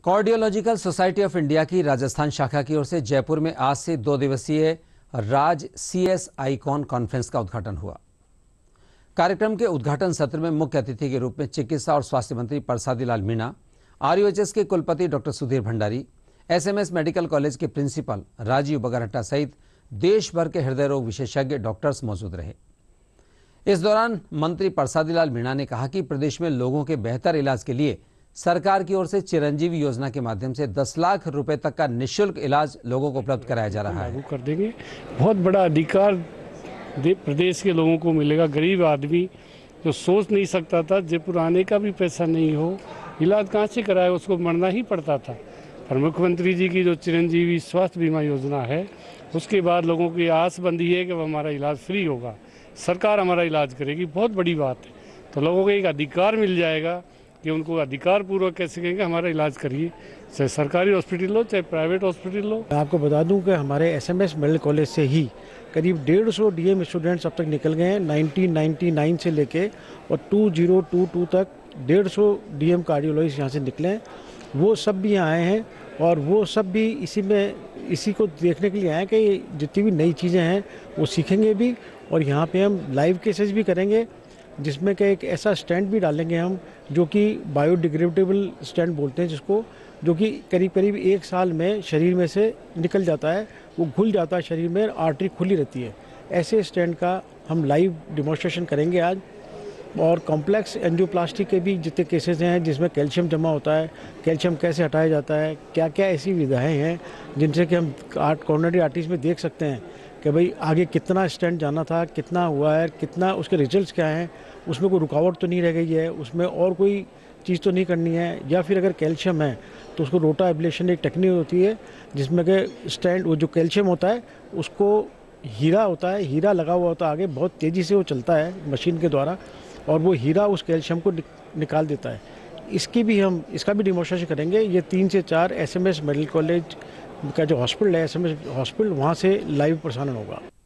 Cardiological society of India की राजस्थान शाखा की ओर से जयपुर में आज से 2 दिवसीय राज CS आइकॉन कॉन्फ्रेंस का उद्घाटन हुआ। कार्यक्रम के उद्घाटन सत्र में मुख्य अतिथि के रूप में चिकित्सा और स्वास्थ्य मंत्री परसादी लाल मीणा, RUHS के कुलपति doctor Sudhir Bhandari, SMS medical college के प्रिंसिपल राजीव बगरहट्टा सहित देश भर के हृदय रोग विशेषज्ञ डॉक्टर्स मौजूद रहे। इस दौरान मंत्री परसादी लाल मीणा ने कहा कि प्रदेश में लोगों के बेहतर इलाज के लिए सरकार की ओर से चिरंजीवी योजना के माध्यम से 10 लाख रुपए तक का निःशुल्क इलाज लोगों को उपलब्ध कराया जा रहा है। लागू कर देंगे, बहुत बड़ा अधिकार प्रदेश के लोगों को मिलेगा। गरीब आदमी जो सोच नहीं सकता था, जयपुर आने का भी पैसा नहीं हो, इलाज कहाँ से कराए, उसको मरना ही पड़ता था। पर मुख्यमंत्री जी की जो चिरंजीवी स्वास्थ्य बीमा योजना है, उसके बाद लोगों की आस बंधी है कि वह हमारा इलाज फ्री होगा, सरकार हमारा इलाज करेगी। बहुत बड़ी बात है। तो लोगों को एक अधिकार मिल जाएगा कि उनको अधिकार पूर्वक कैसे कहेंगे हमारा इलाज करिए, चाहे सरकारी हॉस्पिटल हो चाहे प्राइवेट हॉस्पिटल हो। आपको बता दूं कि हमारे SMS मेडिकल कॉलेज से ही करीब 150 DM स्टूडेंट्स अब तक निकल गए हैं। 1999 से लेके और 2022 तक 150 DM कार्डियोलॉजिस्ट यहाँ से निकले हैं। वो सब भी यहाँ आए हैं और वो सब भी इसी को देखने के लिए आए कि जितनी भी नई चीज़ें हैं वो सीखेंगे भी, और यहाँ पे हम लाइव केसेस भी करेंगे, जिसमें कि एक ऐसा स्टैंड भी डालेंगे हम जो कि बायोडिग्रेडेबल स्टैंड बोलते हैं, जिसको जो कि करीब करीब 1 साल में शरीर में से निकल जाता है, वो घुल जाता है शरीर में, आर्टरी खुली रहती है। ऐसे स्टैंड का हम लाइव डिमॉन्स्ट्रेशन करेंगे आज। और कॉम्प्लेक्स एंजियोप्लास्टी के भी जितने केसेस हैं जिसमें कैल्शियम जमा होता है, कैल्शियम कैसे हटाया जाता है, क्या क्या ऐसी विधाएँ हैं जिनसे कि हम कोरोनरी आर्टरीज में देख सकते हैं कि भाई आगे कितना स्टेंट जाना था, कितना हुआ है, कितना उसके रिजल्ट्स क्या हैं, उसमें कोई रुकावट तो नहीं रह गई है, उसमें और कोई चीज़ तो नहीं करनी है, या फिर अगर कैल्शियम है तो उसको रोटा एब्लेशन एक टेक्निक होती है जिसमें कि स्टेंट, वो जो कैल्शियम होता है उसको हीरा होता है, हीरा लगा हुआ होता है आगे, बहुत तेज़ी से वो चलता है मशीन के द्वारा, और वो हीरा उस कैल्शियम को निकाल देता है। इसका भी डिमॉन्स्ट्रेशन करेंगे। ये 3 से 4 SMS मेडिकल कॉलेज का जो हॉस्पिटल है, SMS हॉस्पिटल, वहाँ से लाइव प्रसारण होगा।